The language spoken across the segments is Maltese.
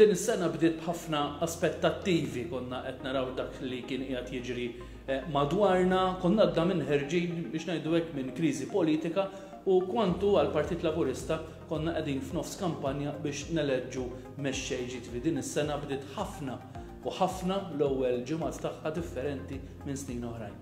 Din is-sena bdiet b'ħafna aspettattivi, konna qed naraw dak li kien qiegħed jiġri madwarna, konna għadna minn ħerġin biex ngħidu hekk minn kriżi politika u kwantu għall-Partit Laburista konna qegħdin f'nofs kampanja biex neleġġu mexxej ġdid. Din is-sena bdiet ħafna u ħafna l-ewwel ġimgħat tagħha differenti minn snin oħrajn.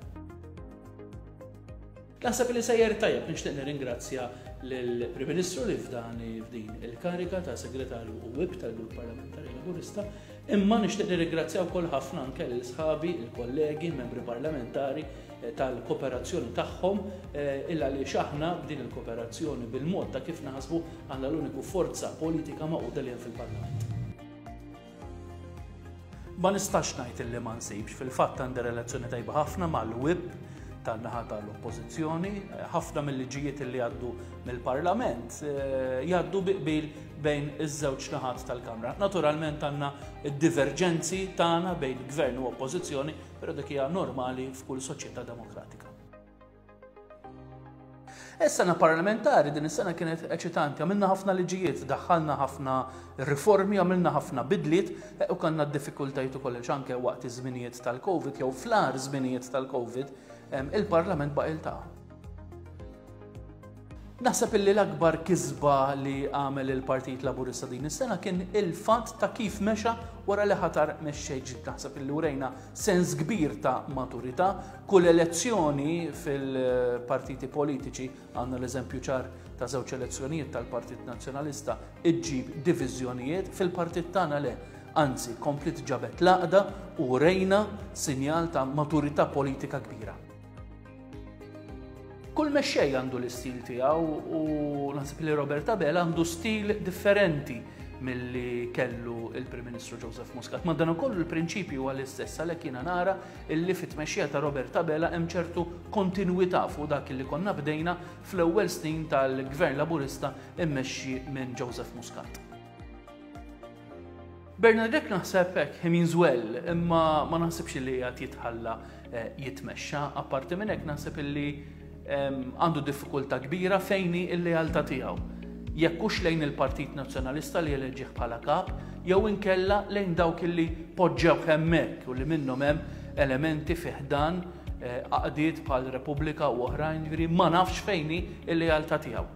Naħseb li sejjer tajjeb nixtieq nirringrazzja lill-Prim Ministru li f'din il-kariga ta' Segretarju u Whip tal-Grupp Parlamentari Laburista, imma nixtieq nirringrazzja wkoll ħafna anke lil sħabi, il-kollegi, membri parlamentari tal-kooperazzjoni tagħhom illa li aħna b'din il-kooperazzjoni bil-mod ta' kif naħsbu għandna l-uniku forza politika maquda li hemm fil-Parlament. Ma nistax ngħid illi ma nsibx fil-fatt għandi relazzjoni tajba ħafna mal-Whip tan-naħa tal-oppożizzjoni, ħafna mill-liġijiet li għaddu mill-Parlament jgħaddu biqbil bejn iż-żewġ naħat tal-Kamra. Naturalment għandna d-diverġenzi tagħna bejn gvern u oppożizzjoni, però dik hija normali f'kull soċjetà demokratika. Is-sena parlamentari din is-sena kienet eċitanti, għamilna ħafna liġijiet, daħħalna ħafna riformi, għamilna ħafna bidliet u kellna d-diffikultajiet ukoll anke waqt iż-żminijiet tal-Covid jew fl-ar żminijiet tal-Covid il-Parlament baqa' jiltaqa'. Naħseb illi l-akbar kisba li għamel il-Partit Laburista din is-sena kien il-fatt ta' kif mexa wara li ħatar mexxej ġdid. Naħseb illi urejna sens kbir ta' maturità, kull elezzjoni fil-partiti politiċi għandna l-eżempju ċar ta' żewġ elezzjonijiet tal-Partit Nazzjonalista iġġib diviżjonijiet, fil-partit tagħna le. Anzi, komplit ġabet l-għaqda u rejna sinjal ta' maturità politika kbira. Kull mexxej għandu l-istil tiegħu u naħseb li Robert Abela għandu stil differenti milli kellu il-Prim Ministru Joseph Muscat. Ma dan ukoll il-prinċipju huwa l-istess għalhekk jiena nara illi fit-tmexxija ta' Robert Abela hemm ċertu kontinwità fuq dak li konna bdejna fl-ewwel snin tal-Gvern Laburista immexxi minn Joseph Muscat. Bernadette naħseb hekk he means well, imma ma naħsibx li qiegħed jitħalla jitmexxa, apparti minn hekk naħseb illi għandu diffikultà kbira fejni il-lealtà tiegħu. Jekk hux lejn il-Partit Nazzjonalista li eleġġih bħala kap, jew inkella lejn dawk li poġġew hemmhekk u li minnhom hemm elementi fih dan għaqdiet bħal Repubblika u oħrajn, jiġifieri ma nafx fejni il-lealtà tiegħu.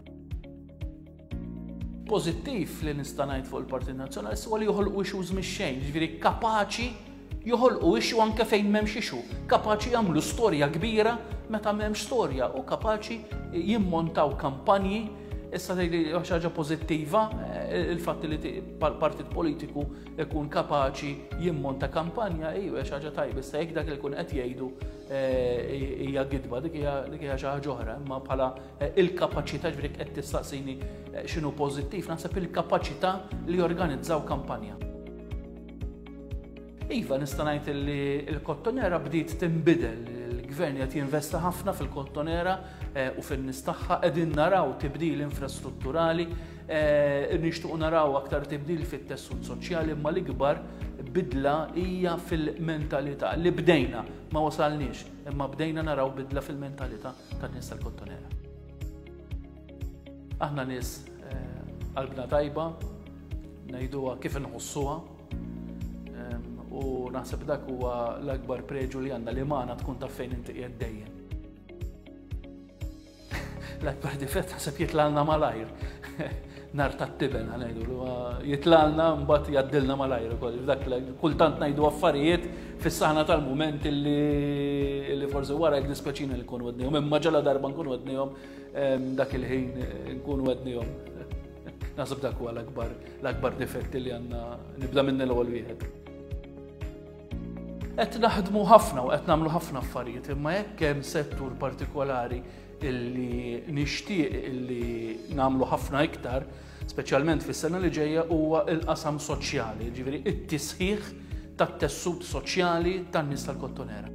Pożittiv li nista' ngħid fuq il-Partit Nazzjonalista huwa li joħolqu issues mix-xejn, jiġifieri kapaċi joħolqu issue anke fejn m'hemmx issue, kapaċi jagħmlu storja kbira meta m'hemmx storja u kapaċi jimmontaw kampanji. Issa tgħidli xi ħaġa pożittiva il-fatt li partit politiku jkun kapaċi jimmonta kampanja, xi ħaġa tajba, issa jekk dak li jkun qed jgħidu hija gidba, dik hija xi ħaġa oħra, imma bħala il-kapaċità ġifieri qed tistaqsini x'inhu pożittiv, naħseb il-kapaċità li jorganizzaw kampanja. Iva, nista' ngħid li l-kottonera bdiet tinbidel, il-gvern qed jinvesta ħafna fil-kottonera u fin-nies tagħha qegħdin naraw tibdil infrastrutturali, nixtiequ naraw aktar tibdil fit-tessut soċjali, imma l-ikbar bidla hija fil-mentalità li bdejna ma wasalniex, imma bdejna naraw bidla fil-mentalità tan-nies tal-kottonera. Aħna nies qalbna tajba, ngħiduha kif inħossuha, u naħseb dak huwa l-akbar preġu li għandna li magħna tkun taf fejn inti qiegħed dejjem. L-akbar difett naħseb jitlalna malajr. Nar tat-tiben ngħidu jitlalna mbagħad jgħaddilna malajr ukoll. Dak kultant ngħidu affarijiet fis-saħna tal-mument li forsi wara jekk dispjaċina li nkunu għednihom, imma ġala darba nkunu għednihom dak il-ħin nkunu għednihom. Naħseb dak huwa l-akbar difett li għandna nibda minn l-ewwel wieħed. Qed naħdmu ħafna u qed nagħmlu ħafna affarijiet, imma jekk hemm settur partikolari illi nixtieq illi nagħmlu ħafna iktar, speċjalment fis-sena li ġejja huwa l-qasam soċjali, jiġifieri t-tisħiħ tat-tessut soċjali tan-nies tal-kottonera.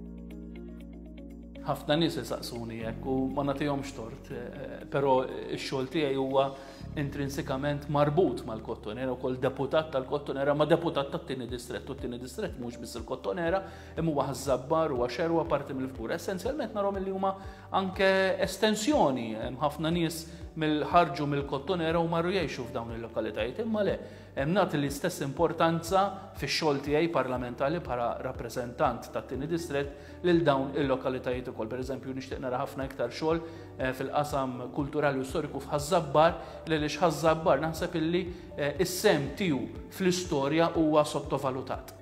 Ħafna nies isaqsuni hekk u ma nagħtihomx tort, però x-xogħol tiegħi huwa intrinsikament marbut mal-kottonera, ukoll deputat tal-kottonera, ma deputat tat-tieni distrett, u t-tieni distrett mhux biss il-kottonera, imma huwa ħażabbar huwa xerwa parti mill-ftur. Essenzjalment narhom li huma anke estensjoni, hemm ħafna nies mill-ħarġu mill-Kottonera u marru jgħixu f'dawn il-lokalitajiet. Imma le, hemm nagħti l-istess importanza fix-xogħol tiegħi parlamentari bħala rappreżentant tat-tieni distrett lil dawn il-lokalitajiet ukoll. Pereżempju nixtieq nara ħafna iktar xogħol fil-qasam kulturali u storiku f'Ħażabbar għaliex Ħażabbar naħseb illi is-sem tiegħu fl-istorja huwa sottovalutat.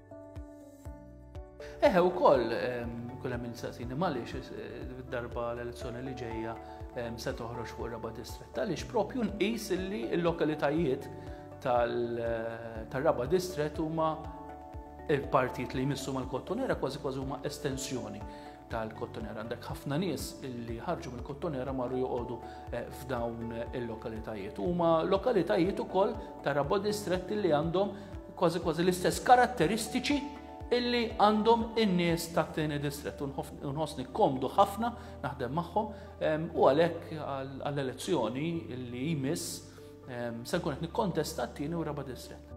Ukoll kull hemm il-saqsini għaliex darba l-elezzjoni li ġejja se toħroġ fuq Raba Distrett. Għaliex propju nqis illi l-lokalitajiet tal-Raba Distrett huma il-partijiet li jmissu mal-Kottonera kważi huma estensjoni tal-Kottonera. Għandek ħafna nies illi ħarġu mill-Kottonera marru joqogħdu f'dawn il-lokalitajiet. Huma lokalitajiet ukoll ta' Raba Distrett illi għandhom kważi l-istess karatteristiċi illi għandhom in-nies tat-tieni distrett. Unħossni komdu ħafna naħdem magħhom u għalhekk għall-elezzjoni illi jmiss se nkun qed nikkontesta t-tieni u Raba Distrett.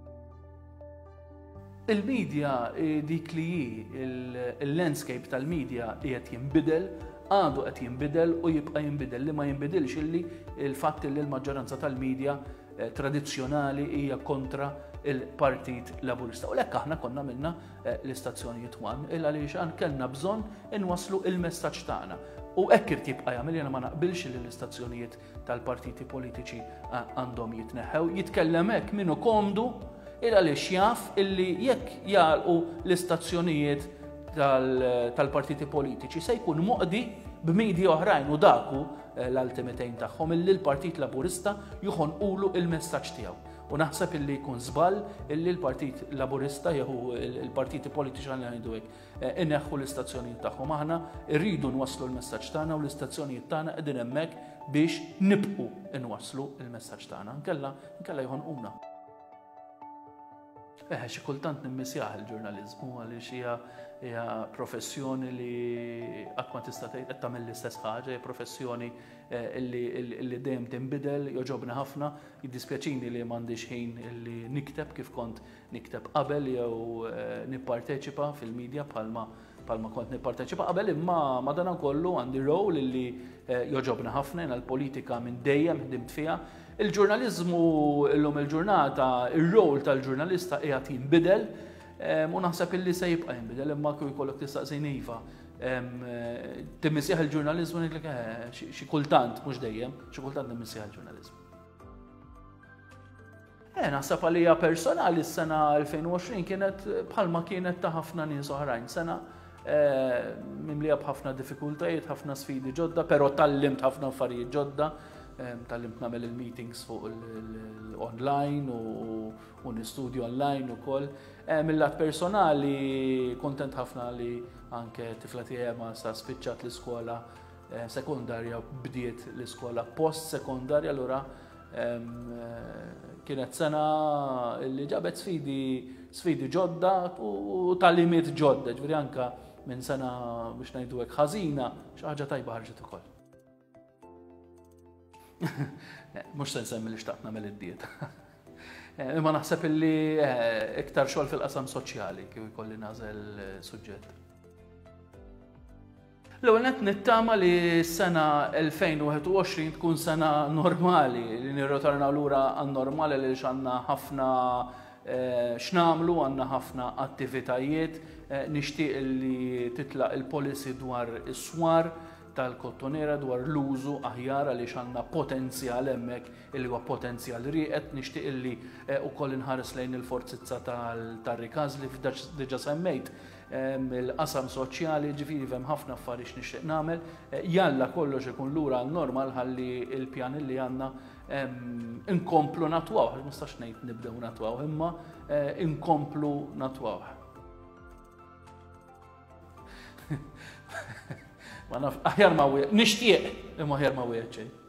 Il-medja dik li il-landscape tal-medja qiegħed jinbidel, għadu qed jinbidel u jibqa' jinbidel li ma jinbidilx illi il-fatt li l-maġġoranza tal-medja tradizzjonali hija kontra il-Partit Laburista. U lekk aħna konna minna l-istazzjonijiet wan għaliex kellna bżonn inwasslu il-messaġġ tagħna. U hekk irid jibqa' jagħmel jiena ma naqbilx li l-istazzjonijiet tal-partiti politiċi għandhom jitneħħew. Jitkellem hekk minnu komdu għaliex jaf illi jekk jagħlqu l-istazzjonijiet tal-partiti politiċi se jkun moqdi b'medji oħrajn u daku l-ultimatejn tagħhom illi l-Partit Laburista joħonqulu il-messaġġ tiegħu. U naħseb illi jkun żball illi l-Partit Laburista jew il-partiti politiċi għandna ngħidu hekk ineħħu l-istazzjonijiet tagħhom. Aħna rridu nwasslu l-messaġġ tagħna u l-istazzjonijiet tagħna qegħdin hemmhekk biex nibqgħu nwasslu l-messaġġ tagħna. Inkella jħonquna. Xi kultant nimmissjah il-ġurnaliżmu għaliex hija professjoni li qatt ma tista' tgħid qed tagħmel l-istess ħaġa, hija professjoni li dejjem tinbidel, joġobna ħafna, jiddispjaċini li m'għandix ħin li nikteb kif kont nikteb qabel jew nipparteċipa fil-medja bħalma kont nipparteċipa qabel, imma madankollu għandi role li joġobna ħafna l-politika minn dejjem ħdimt fiha. Il-ġurnaliżmu llum il-ġurnata, ir-rol tal-ġurnalista qiegħed jinbidel u naħseb illi se jibqa' jinbidel imma kieku jkollok tistaqsini iva. Timmissieħ il-ġurnaliżmu ngħidlek xi kultant mhux dejjem, xi kultant nimmissieħ il-ġurnaliżmu. Naħseb għalija personali s-sena 2020 kienet bħalma kienet ta' ħafna nies oħrajn. Sena mimlija b'ħafna diffikultajiet, ħafna sfidi ġodda, però tallimt ħafna affarijiet ġodda. Tallimt nagħmel il-meetings fuq l-online u nistudju online ukoll. Mill-lat personali kontent ħafna li anke tifla tiegħi ma sa spiċċat l-iskola sekondarja bdiet l-iskola post-sekondarja allura kienet sena li ġabet sfidi ġodda u tallimiet ġodda, ġifieri anke minn sena biex ngħidu hekk ħażina xi ħaġa tajba ħarġet ukoll. Mhux se nsemmi li xtaqt nagħmel id-dieta. Imma naħseb illi iktar xogħol fil-qasam soċjali kif ikolli nażel suġġett. L-ewwel nett nittama li s-sena 2021 tkun sena normali li nirritornaw lura għan-normali li għandna ħafna x'nagħmlu, għandna ħafna attivitajiet, nixtieq li titlaq il-policy dwar is-swar tal-Kottonera dwar l-użu aħjar għaliex għandna potenzjal hemmhekk illi huwa potenzjal rieqed, nixtieq illi wkoll inħares lejn il-forzizza tar-rikaz li diġà semmejt il-qasam soċjali, ġifieri hemm ħafna affarijiet nixtieq nagħmel. Jalla kollox ikun lura normal ħalli l-pjan li għandna inkomplu natwaw, ma nistax ngħid nibdew natwaw, imma inkomplu natwaw. Ma naf, aħjar ma wieħed, nixtieq imma aħjar ma wieħed xejn.